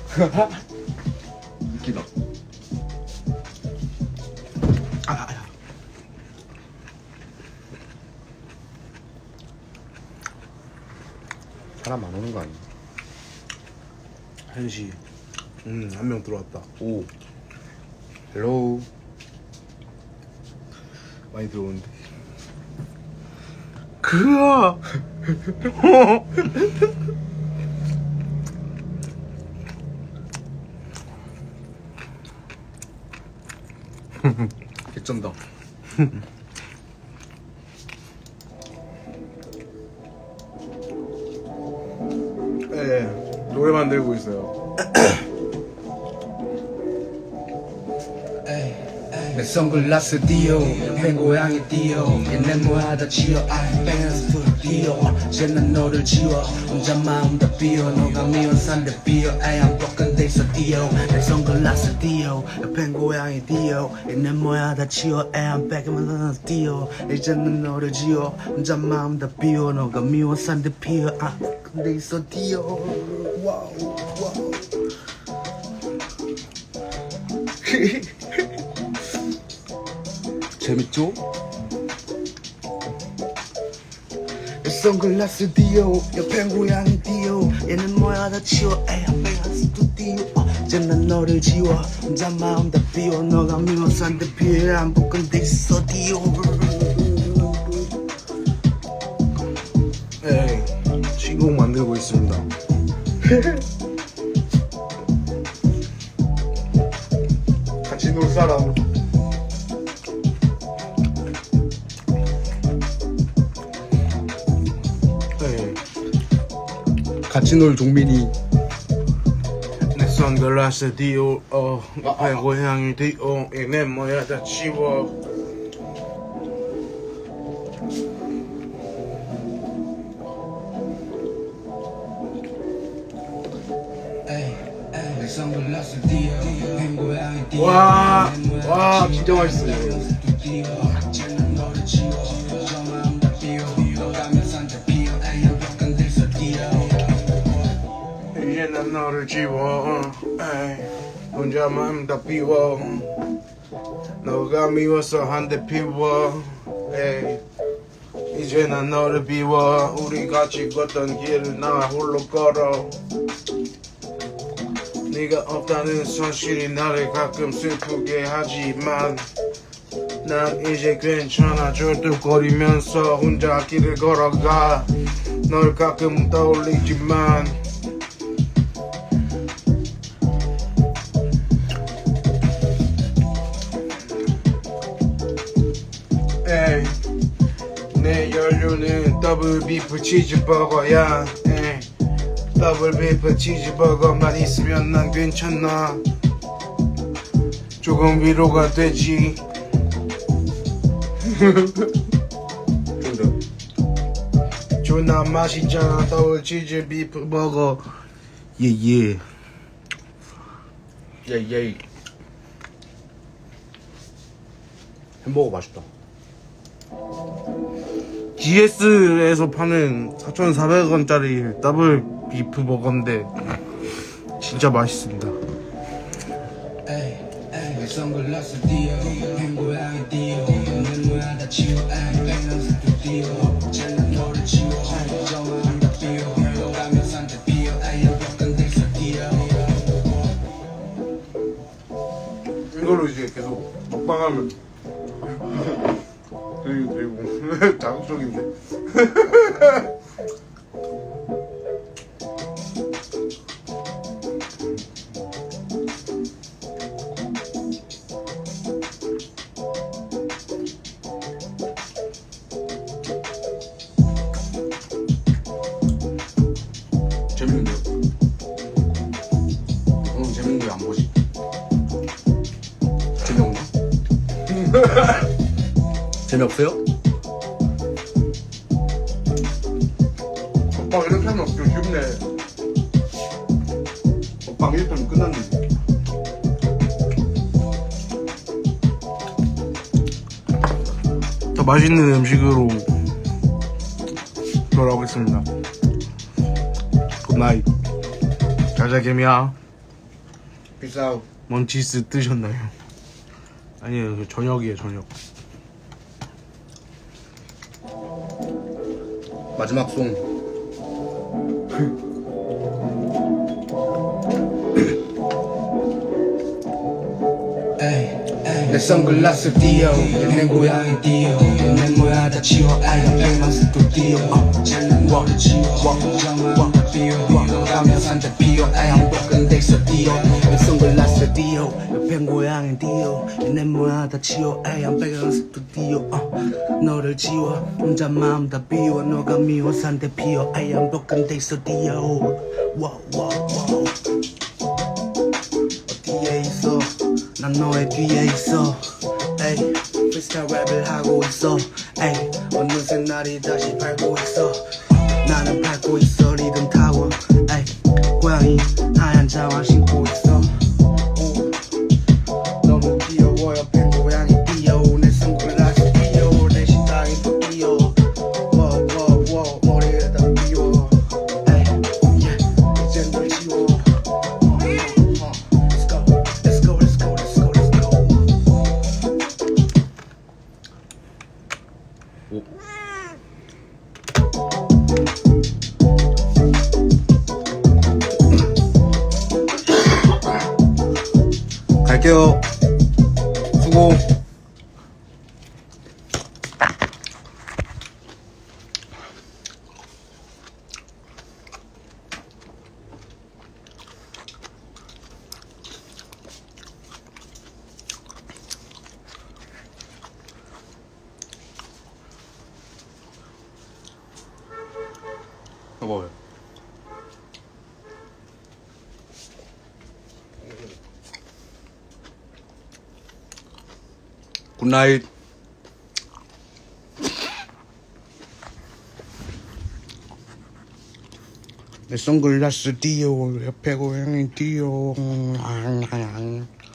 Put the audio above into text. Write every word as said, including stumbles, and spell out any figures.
웃기다. 아, 아. 사람 안 오는 거 아니야? 한 시. 음, 한 명 들어왔다. 오. 헬로우. 많이 들어오는데. 그아. 개쩐다. 네, 노래 만들고 있어요. 내 선글라스 띄어 내 고양이 띄어 내 모아다 지어 I dance to the deal 쟤는 너를 지워 혼자 마음 다 비워 너가 미운 산대 비어 I am broken 데이서 띄어 내 선글라스 띄어 내 고양이 띄어 내 모아다 지어 I am back in my 띄어 이제는 너를 지워 혼자 마음 다 비워 너가 미운 산대 비어 I am broken 데이서 띄어 와우 와우 재밌죠? 선글라스 띄어 옆에 고양이 띄어 얘는 뭐야 다 치워 에이 베가스 또 띄어 쟤는 너를 지워 혼자 마음 다 비워 너가 미워 산대 피해 안 붙건 데 있어 띄어 네, 신곡 만들고 있습니다. 같이 놀 사람. 같이 놀 종민이. 내 선글라스 띄어 어 옆에 고양이 띄어 내 뭐야 다 치워. 와, 와 진짜 맛있어요. 이제 난 너를 지워 에이, 혼자 마음 다 비워 너가 미워서 한 대 피워 에이, 이제 난 너를 비워 우리 같이 걷던 길을 나 홀로 걸어 네가 없다는 사실이 나를 가끔 슬프게 하지만 난 이제 괜찮아 절뚝거리면서 혼자 길을 걸어가 널 가끔 떠올리지만 에이, 내 연료는 더블 비프 치즈버거야 에이, 더블 비프 치즈버거만 있으면 난 괜찮아 조금 위로가 되지 존나 맛있잖아 더블 치즈 비프 버거 예예 예예. 햄버거 맛있다. 지에스에서 파는 사천사백 원짜리 더블 비프 버거인데 진짜 맛있습니다. 선글라스 띄어 내 고양이 띄어 내 모양 다 치워 에이 베가스 또 띄어 쟤는 너를 지워 혼자 마음 다 비워 가면 산대 비어 I am broken 데이서 띄어 이걸로 이제 계속 먹방하면 되게 되게 자극적인데. 재밌는데요? 오늘 재밌는 거 안 보지? 재미없나? 재미없어요? 오빠 이렇게 하면 좀 쉽네. 오빠 일 편 끝났는데. 더 맛있는 음식으로 돌아오겠습니다. 굿나잇. 자자 개미야. 비싸우. 먼치스 뜨셨나요? 아니에요, 저녁이에요, 저녁. 마지막 송. 내 선글라스 띄어 내 고양이 띄어 내 모야 다 치워 아이가 백만 스튜디오 쟤는 너를 지워 정말 다 비워 가면 산대 피어 아이가 broken 데이서 띄어 내 선글라스 띄어 옆엔 고양이 띄어 내 모야 다 치워 아이가 백만 스튜디오 너를 지워 혼자 마음 다 비워 너가 미워 산대 피어 아이가 broken 데이서 띄어 wow wow wow 어디에 있어 난 너의 뒤에 있어 에이 프리스타일 랩을 하고 있어 에이 어느새 날이 다시 밝고 있어 나는 밟고 있어 리듬 타워 에이 고양이 하얀 자화 신고 있어 오. 너무 귀여워 옆에 고양이 뛰어 내 선글라스 뛰어 내 심장이 또 뛰어 워워워 머리에다 비워 에이 yeah 이젠 널 지워 갈게요. 수고. 먹어요. 굿나잇. 내 선글라스 띄어 옆에 고양이 띄어